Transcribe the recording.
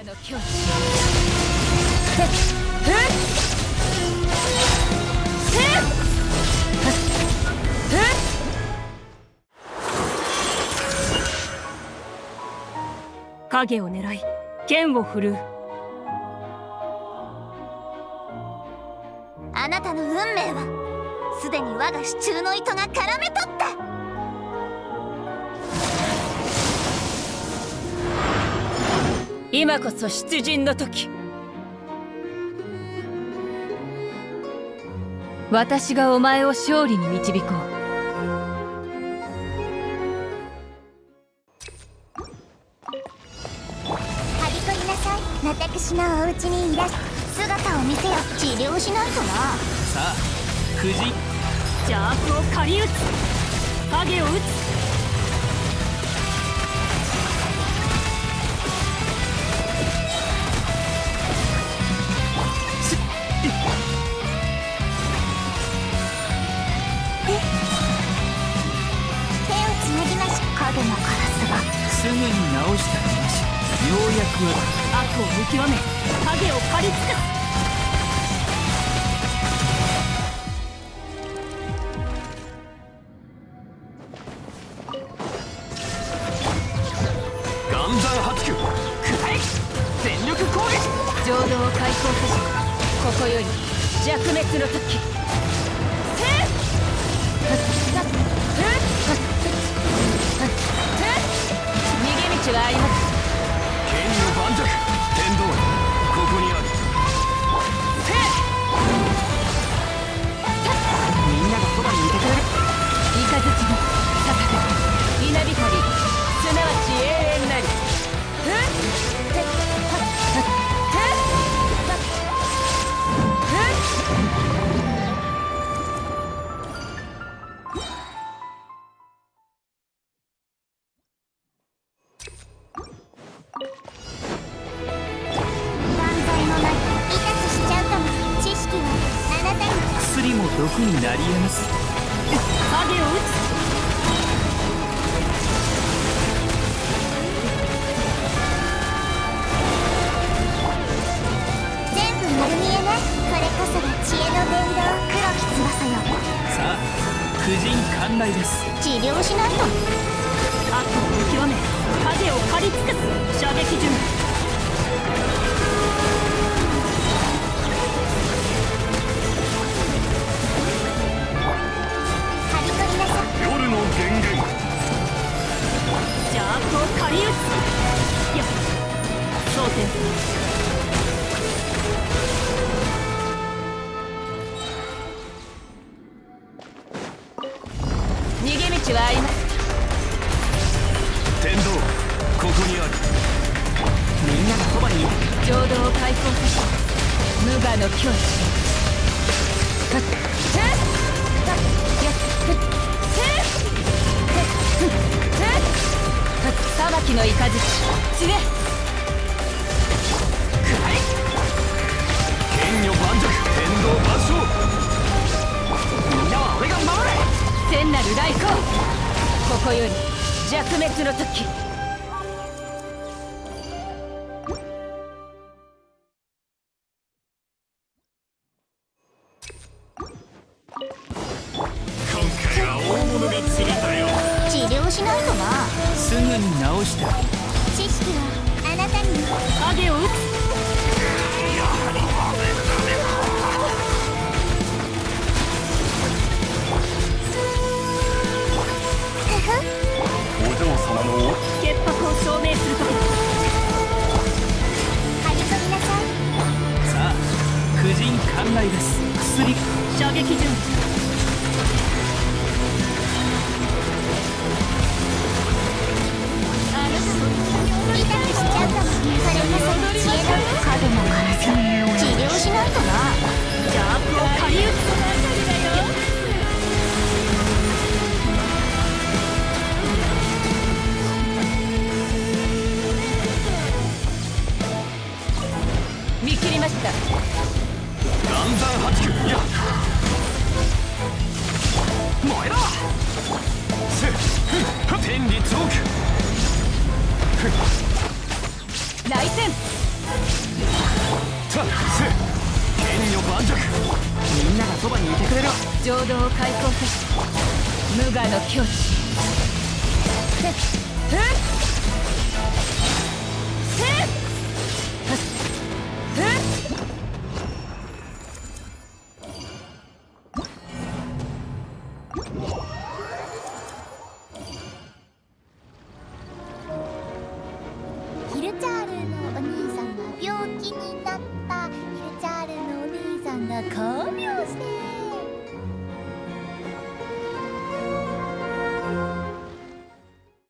我の境地。影を狙い剣を振るう。 あなたの運命はすでに我が手中の糸が絡め取った。 今こそ出陣の時。私がお前を勝利に導こう。 はびこりなさい。私のお家にいらっ姿を見せよ。治療しないとな。 さあ、夫人。 邪悪を狩り撃つ。影を撃つ。 手をつなぎましょう。影のカラスがすぐに直してあげましょう。ようやく悪を見極め影を狩り尽くす。 岩山発球。全力攻撃。 浄土を開放させ、ここより弱滅の時。逃げ道はあります。 剣の盤石。天道ここにある。みんながそばにいてくれる。 雷に捧げ稲光、すなわち永遠なり。 断罪のない痛くしちゃうかも。知識はあなたに。 薬も毒になり得ます。 影を撃つ。 全部丸見えね。これこそが知恵の伝道。黒き翼よ。 さあ、夫人観来です。 治療しないと。 悪を見極め影を狩り尽くす。射撃順。 はびこりなさい。 夜の源源。 邪悪を狩り撃つ。よっ蒼天。逃げ道はあります。 天道ここにある。みんながそばにいて。 浄土を開放させ、無我の境地。裁きの雷散れ。 剣女盤石。天道万象。みんなは俺が守れ。 天なる来光。ここより弱滅の時。 今回は大物が釣れたよ。 治療しないとな。 すぐに直してあげる。 知識はあなたに。 影を撃つ。 お嬢様の潔白を証明する時。 はびこりなさい。 さあ、夫人観来です。薬。 射撃順。 あなたも痛くしちゃうかも。これこそが知恵の影のカラス。治療しないとな。 邪悪を狩り撃つ。見切りました。 岩山八九。いや燃えろ。天理チョーク。 来戦。 剣女盤石。みんながそばにいてくれる。 浄土を開放せし無我の境地。ふっ